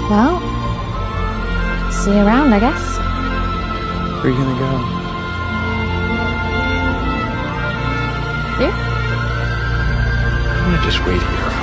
Well, see you around, I guess. Where are you gonna go? You? I'm gonna just wait here